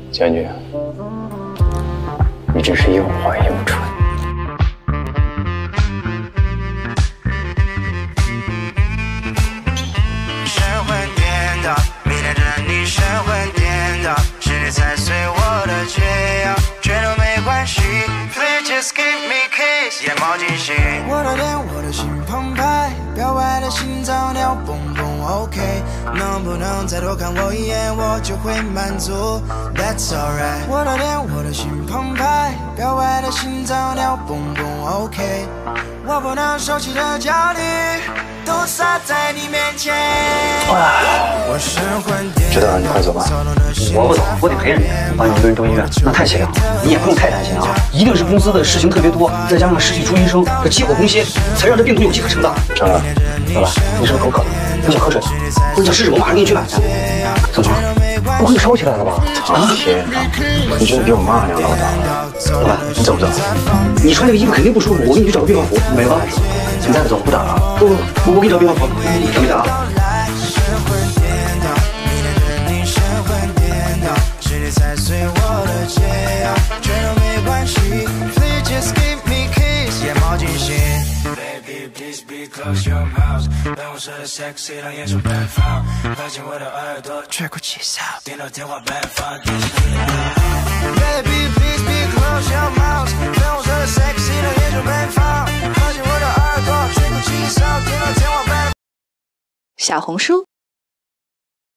将军，你真是又坏又蠢。 神魂颠倒，迷恋着你神魂颠倒，是你踩碎我的解药，全都没关系。Please just give me kiss， 眼冒金星。我的脸，我的心澎湃，表白的心脏跳蹦蹦。OK， 能不能再多看我一眼，我就会满足。That's alright。我的脸，我的心澎湃，表白的心脏跳蹦蹦。OK， 我不能收起的焦虑，都洒在你面前。 知道了，你快走吧。 我不走，我得陪着你，把你一个人蹲医院，那太凄凉了。你也不用太担心啊，一定是公司的事情特别多，再加上失去出医生，这急火攻心，才让这病毒有机可乘的。 成了， 老板，你是不是口渴了？你想喝水？或者想试试，我马上给你去买去。怎么了？不会烧起来了吧？ 啊！天哪，你真的比我妈还要唠叨了。 老板，你走不走？你穿这个衣服肯定不舒服，我给你去找个病号服，没了。现在的走，不打了。不，我给你找病号服，准备打啊。踩碎我的解药，全都没关系。Please just give me kiss， 眼冒金星。Baby please be close your mouth， 办公室的 sexy 让眼球奔放，靠近我的耳朵，吹口气哨，听到天花板放电视机。Baby please be close your mouth， 办公室的 sexy 让眼球奔放，靠近我的耳朵，吹口气哨，听到天花板。 小红书